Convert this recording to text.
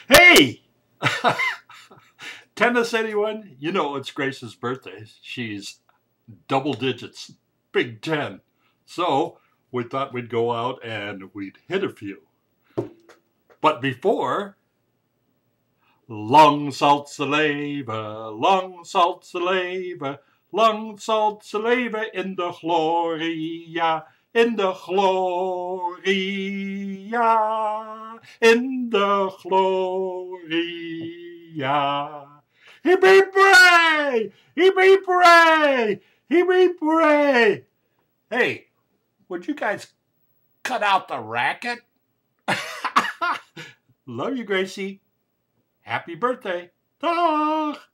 Hey! Tennis, anyone? You know it's Grace's birthday. She's double digits, Big Ten. So we thought we'd go out and we'd hit a few. But before, long salt saliva, long salt saliva, long salt saliva in the Gloria, in the Gloria, in the Gloria. Hip hip hooray! Hip hip hooray! Hip hip hooray! Hey, would you guys cut out the racket? Love you, Gracie. Happy birthday. Ta!